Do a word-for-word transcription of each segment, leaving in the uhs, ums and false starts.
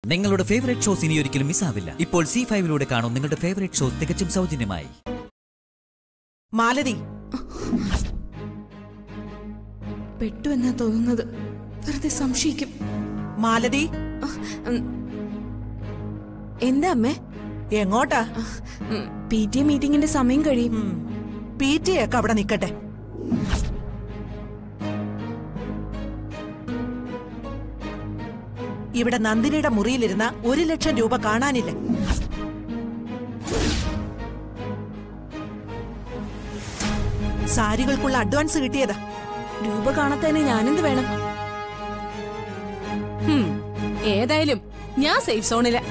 നിങ്ങളുടെ favourite shows ഇനി ഒരിക്കലും മിസ്സാവില്ല. ഇപ്പോൾ സി ഫൈവിലൂടെ കാണും നിങ്ങളുടെ ഫേവറേറ്റ് ഷോസ് തികച്ചും സൗജന്യമായി. മാലതി പെട്ടു എന്നാ തോന്നുന്നത്. വെറുതെ സംശയിക്കും. മാലതി എന്താ അമ്മേ? എങ്ങോട്ടാ? പി ടി എ മീറ്റിംഗിന്റെ സമയം കഴിയും. പി ടി എ ഒക്കെ അവിടെ നിക്കട്ടെ. ഇവിടെ നന്ദിനിയുടെ മുറിയിലിരുന്ന ഒരു ലക്ഷം രൂപ കാണാനില്ല. സാരികൾക്കുള്ള അഡ്വാൻസ് കിട്ടിയതാ. രൂപ കാണാത്തതിന് ഞാനെന്ത് വേണം? ഏതായാലും ഞാൻ സേഫ് സോണില.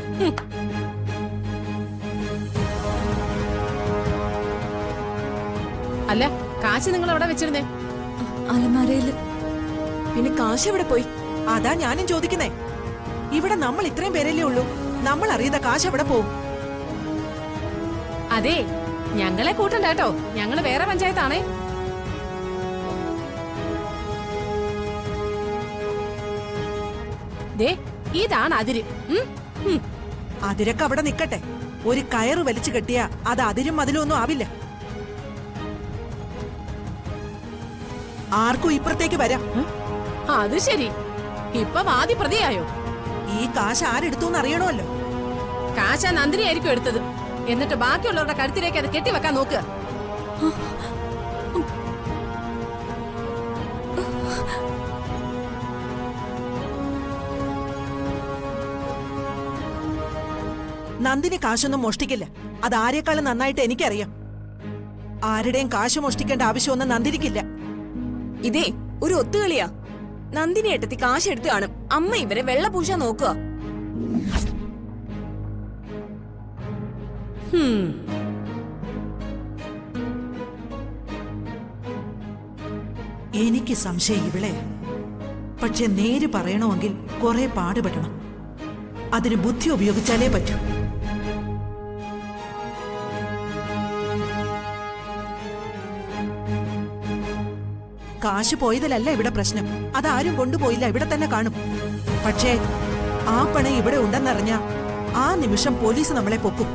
അല്ല, കാശ് നിങ്ങൾ എവിടെ വെച്ചിരുന്നേ? അലമാരയില്. പിന്നെ കാശ് എവിടെ പോയി? അതാ ഞാനും ചോദിക്കുന്നേ. ഇവിടെ നമ്മൾ ഇത്രയും പേരല്ലേ ഉള്ളൂ. നമ്മൾ അറിയാത്ത കാശ് എവിടെ പോവും? അതെ, ഞങ്ങളെ കൂട്ടണ്ട കേട്ടോ. ഞങ്ങള് വേറെ പഞ്ചായത്താണേ. ദേ, ഇതാണ് അതിര്. അതിരൊക്കെ അവിടെ നിക്കട്ടെ. ഒരു കയറ് വലിച്ചു കെട്ടിയാ അത് അതിരും അതിലും ഒന്നും ആവില്ല. ആർക്കും ഇപ്പുറത്തേക്ക് വരാം. അത് ശരി, ഇപ്പൊ വാദി പ്രതിയായോ? ഈ കാശ് ആരെടുത്തു അറിയണമല്ലോ. കാശ നന്ദിനി ആയിരിക്കും എടുത്തത്. എന്നിട്ട് ബാക്കിയുള്ളവരുടെ കഴുത്തിലേക്ക് അത് കെട്ടിവെക്കാൻ നോക്കുക. നന്ദിനി കാശൊന്നും മോഷ്ടിക്കില്ല. അത് ആരെക്കാളും നന്നായിട്ട് എനിക്കറിയാം. ആരുടെയും കാശ് മോഷ്ടിക്കേണ്ട ആവശ്യമൊന്നും നന്ദിനിക്കില്ല. ഇതേ ഒരു ഒത്തുകളിയാ. നന്ദിനി ഏട്ടത്തി കാശ് എടുത്ത് കാണും. അമ്മ ഇവരെ വെള്ളപൂശ നോക്കുക. എനിക്ക് സംശയം ഇവളെ. പക്ഷെ നേര് പറയണമെങ്കിൽ കുറെ പാടുപെടണം. അതിന് ബുദ്ധി ഉപയോഗിച്ചാലേ പറ്റൂ. കാശ് പോയതിലല്ല ഇവിടെ പ്രശ്നം. അതാരും കൊണ്ടുപോയില്ല, ഇവിടെ തന്നെ കാണും. പക്ഷേ ആ പണം ഇവിടെ ഉണ്ടെന്നറിഞ്ഞ ആ നിമിഷം പോലീസ് നമ്മളെ പൊക്കും.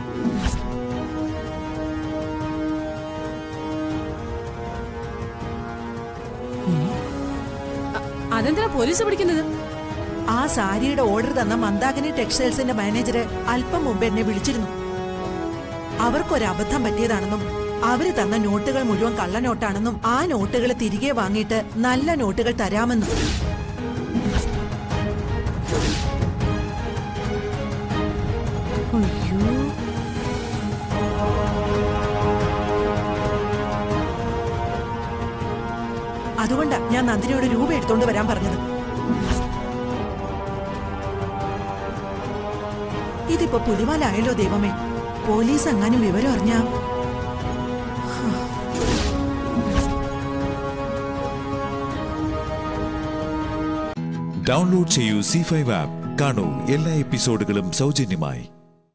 അതെന്തിനാ പോലീസ് പിടിക്കുന്നത്? ആ സാരിയുടെ ഓർഡർ തന്ന മന്ദാകിനി ടെക്സ്റ്റൈൽസിന്റെ മാനേജര് അല്പം മുമ്പ് എന്നെ വിളിച്ചിരുന്നു. അവർക്കൊരബദ്ധം പറ്റിയതാണെന്നും അവര് തന്ന നോട്ടുകൾ മുഴുവൻ കള്ളനോട്ടാണെന്നും ആ നോട്ടുകൾ തിരികെ വാങ്ങിയിട്ട് നല്ല നോട്ടുകൾ തരാമെന്നും. അതുകൊണ്ടാ ഞാൻ നന്ദിനിയോട് രൂപ എടുത്തോണ്ട് വരാൻ പറഞ്ഞത്. ഇതിപ്പോ പുലിവാലായല്ലോ ദൈവമേ. പോലീസ് എങ്ങാനും വിവരം അറിഞ്ഞാ. ഡൗൺലോഡ് ചെയ്യൂ സി ഫൈവ് ആപ്പ്. കാണൂ എല്ലാ എപ്പിസോഡുകളും സൗജന്യമായി.